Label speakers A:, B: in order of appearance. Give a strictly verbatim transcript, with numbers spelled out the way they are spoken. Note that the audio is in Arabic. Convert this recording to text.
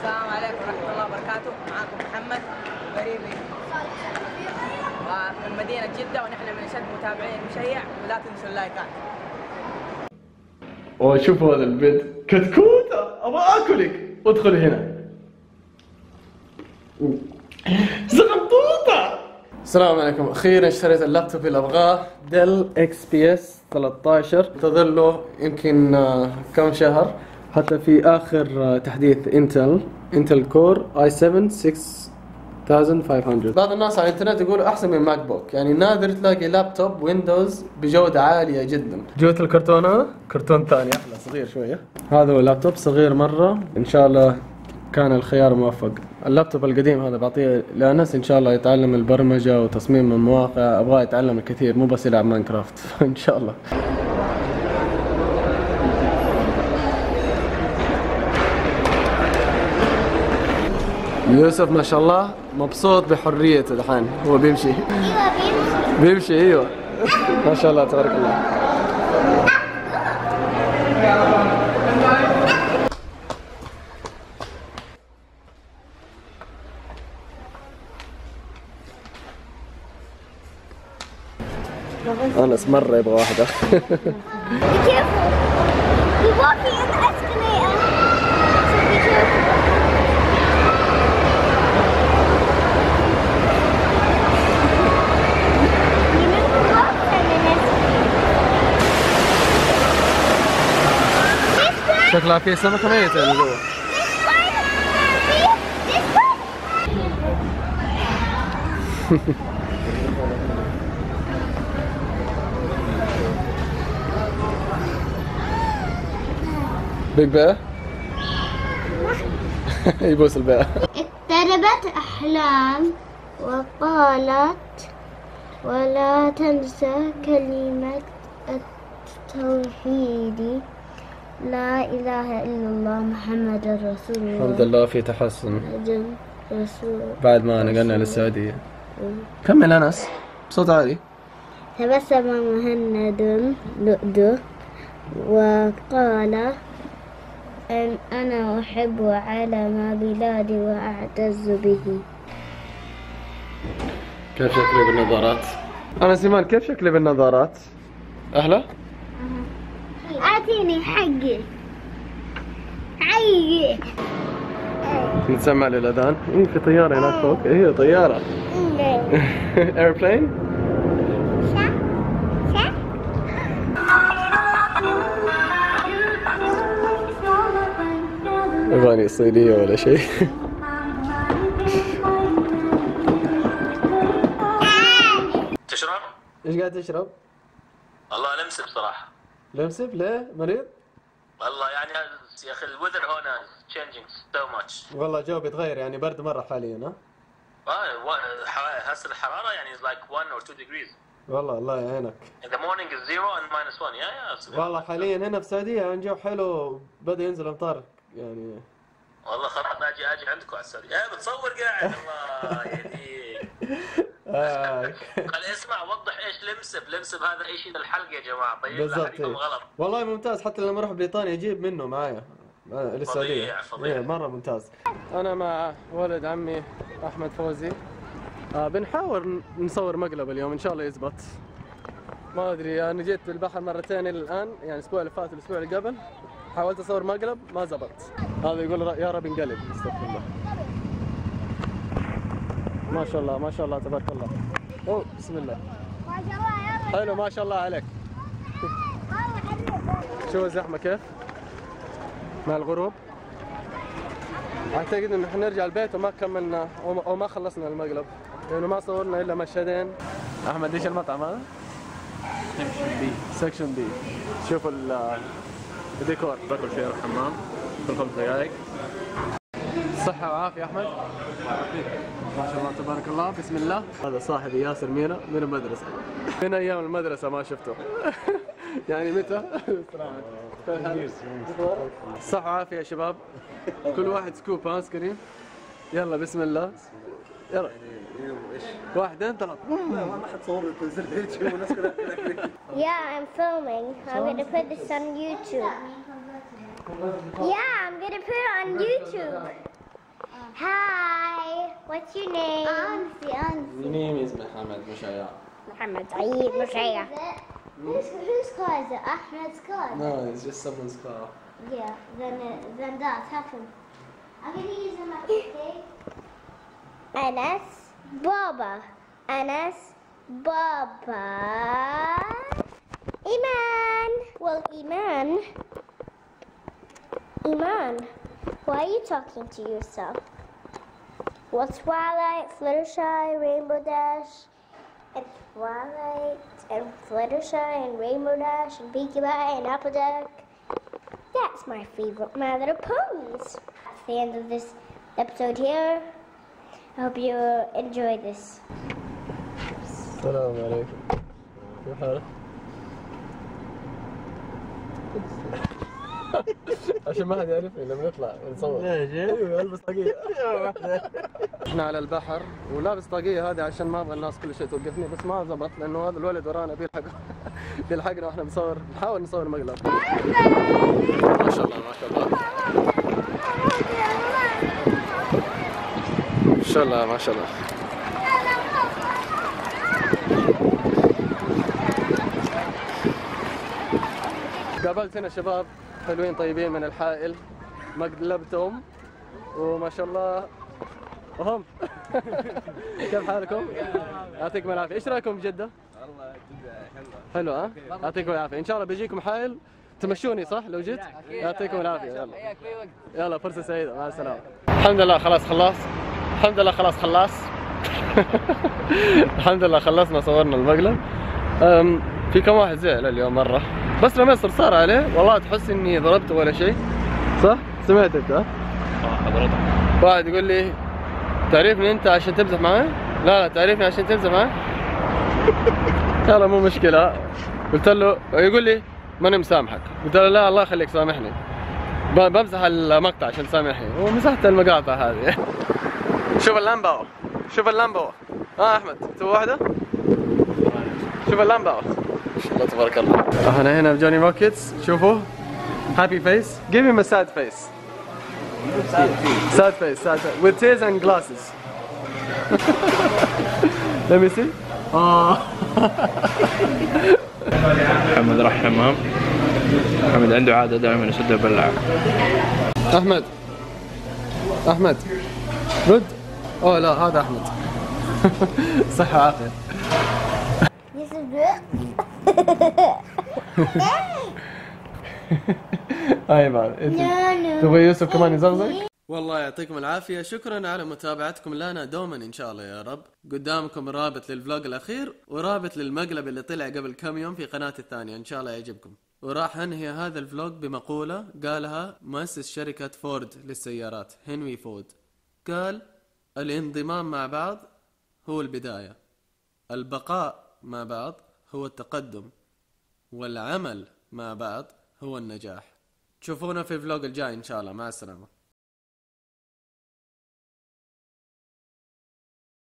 A: السلام عليكم ورحمة الله وبركاته. معاكم محمد غريبي من مدينة جدة، ونحن من أشد متابعين المشيع، ولا تنسوا اللايكات.
B: اوه شوف هذا البيت كتكوتة، ابغى اكلك. ادخلي هنا زغنطوطة. السلام عليكم. اخيرا اشتريت اللابتوب اللي ابغاه، ديل اكس بي اس ثلاثة عشر. انتظر له يمكن كم شهر، حتى في اخر تحديث انتل انتل كور اي سبعة ستة آلاف وخمسمية. بعض الناس على الانترنت يقولوا احسن من ماك بوك، يعني نادر تلاقي لابتوب ويندوز بجودة عالية جدا. جوة الكرتون هذا كرتون ثاني احلى، صغير شوية. هذا هو لابتوب صغير مرة، ان شاء الله كان الخيار موفق. اللابتوب القديم هذا بعطيه لأنس ان شاء الله يتعلم البرمجة وتصميم المواقع، ابغاه يتعلم الكثير مو بس يلعب ماينكرافت ان شاء الله. يوسف ما شاء الله مبسوط بحريته دحين، هو بيمشي.
C: ايوه بيمشي
B: بيمشي ايوه ما شاء الله تبارك الله. أنس مرة يبغى واحدة. شكلها في سمكة ميتة اللي جوا. بيج بير يبوس البير.
C: اقتربت أحلام وقالت ولا تنسى كلمة التوحيد، لا إله إلا الله محمد رسول الله.
B: الحمد لله في تحسن
C: رسول
B: بعد ما نقلنا للسعودية. كمل أنس بصوت عالي.
C: تبسم مهند لؤلؤ وقال أن أنا أحب علم بلادي وأعتز به.
B: كيف شكلي بالنظارات؟ أنا سيمان كيف شكلي بالنظارات؟ أهلا؟
C: أعطيني حقي حقي.
B: نتسمع للأذان. إيه في طيارة هناك فوق. إيه طيارة. ايربلين؟
C: صح صح.
B: أغاني صينية ولا شيء.
D: تشرب؟
B: إيش قاعد تشرب؟
D: والله لمسب صراحة.
B: لمسب ليه؟ مريض؟
D: والله يعني يا أخي الوذر هنا changing so much.
B: والله جو بيتغير، يعني برد مرة حاليا ها؟
D: اه هسه الحرارة يعني is like one or two degrees.
B: والله الله يعينك.
D: In the morning is zero and minus one. yeah yeah.
B: والله حاليا هنا في السعودية يعني جو حلو، بدأ ينزل أمطار يعني.
D: والله خلاص اجي اجي عندكم على السعودية. ايه بتصور قاعد الله يهديك. خل اسمع وضح ايش لمسب. لمسب هذا اي شيء للحلق يا جماعة، طيب
B: بالضبط.
D: غلط.
B: والله ممتاز، حتى لما اروح بريطانيا اجيب منه معايا للسعودية.
D: فظيع فظيع.
B: إيه مرة ممتاز. أنا مع ولد عمي أحمد فوزي، آه بنحاول نصور مقلب اليوم إن شاء الله يزبط. ما أدري، أنا جيت البحر مرتين إلى الآن، يعني الأسبوع اللي فات والأسبوع اللي قبل حاولت أصور مقلب ما زبط. هذا يقول يا رب انقلب. استغفر الله. ما شاء الله ما شاء الله تبارك الله. أوه بسم الله.
C: ما شاء الله يلا.
B: حلو ما شاء الله عليك. شوف الزحمة كيف مع الغروب. اعتقد انه حنرجع البيت وما كملنا او ما خلصنا المقلب، لانه ما صورنا الا مشهدين. احمد ايش المطعم هذا؟ سكشن بي. سكشن بي. شوفوا الديكور.
E: باكل في الحمام كل خمس دقائق.
B: صحة وعافية احمد. ما شاء الله تبارك الله. بسم الله. هذا صاحبي ياسر مينا من المدرسة، من ايام المدرسة ما شفته. يعني متى؟ صحة وعافية يا شباب. كل واحد سكوب ها سكرين. يلا بسم الله. يلا واحدين ثلاث.
E: ما حد صور تنزل يوتيوب والناس كلها كذا.
C: Yeah, I'm filming. I'm gonna put this on YouTube. Yeah, I'm gonna put it on YouTube. What's your name? Ansi, Ansi.
B: My name is Mohammed Mushaya.
C: Muhammad Saeed Mushaya. Whose, whose car is it? Ahmed's car?
B: No, it's just someone's car.
C: Yeah, then, uh, then that's happened. I'm going to use them at okay? Anas, Baba. Anas, Baba. Iman. Well, Iman. Iman, why are you talking to yourself? Well, Twilight, Fluttershy, Rainbow Dash, and Twilight, and Fluttershy, and Rainbow Dash, and Pinkie Pie, and Applejack. That's my favorite My Little Ponies. That's the end of this episode here. I hope you enjoy this.
B: السلام عليكم. كيف حالك؟ عشان ما حد يعرفني لما نطلع نصور. ليش؟ ايوه البس طاقية. احنا على البحر ولابس طاقية هذه عشان ما ابغى الناس كل شيء توقفني، بس ما زبط لانه هذا الولد ورانا بيلحق بيلحقنا واحنا بنصور، نحاول نصور مقلب. ما شاء الله ما شاء الله. ما شاء الله ما شاء الله. قابلت هنا شباب حلوين طيبين من الحائل، مقلبتهم وما شاء الله وهم. كيف حالكم؟ يعطيكم العافية. ايش رايكم بجدة؟ والله جدة حلوة. حلوة ها؟ يعطيكم العافية، ان شاء الله بيجيكم حائل تمشوني صح لو جيت؟ يعطيكم العافية. يلا يلا فرصة سعيدة، مع السلامة. الحمد لله خلاص خلاص. الحمد لله خلاص خلاص. الحمد لله خلصنا صورنا المقلب. في كم واحد زعل اليوم مرة، بس لما صرصار عليه والله تحس اني ضربته ولا شيء، صح؟ سمعت انت؟ اه حضرتك. واحد يقول لي تعرفني انت عشان تمزح معي؟ لا لا تعرفني عشان تمزح معي؟ يلا مو مشكلة. قلت له يقول لي ماني مسامحك، قلت له لا الله يخليك سامحني. بمزح المقطع عشان تسامحني، ومسحت المقاطع هذه. شوف اللامبو، شوف اللامبو. اه احمد تبغى واحدة؟ شوف اللامبو. ما شاء الله تبارك الله. احنا هنا بجوني موكيتس، شوفوا هابي فيس. Give him a sad face. Sad face. Sad face, sad face. With tears and glasses. Let me see. آه.
E: محمد راح حمام. محمد عنده عادة دائما يسد البلاعة.
B: أحمد. أحمد. رد. أوه لا هذا أحمد. صحة وعافية. هاي بعد. تبغى يوسف كمان يزغزغ؟ والله يعطيكم العافية، شكرا على متابعتكم لنا دوما ان شاء الله يا رب. قدامكم رابط للفلوج الاخير ورابط للمقلب اللي طلع قبل كم يوم في قناتي الثانية، ان شاء الله يعجبكم. وراح انهي هذا الفلوج بمقولة قالها مؤسس شركة فورد للسيارات هنري فورد، قال الانضمام مع بعض هو البداية، البقاء مع بعض هو التقدم، والعمل مع بعض هو النجاح. تشوفونا في الفلوج الجاي ان شاء الله. مع السلامة.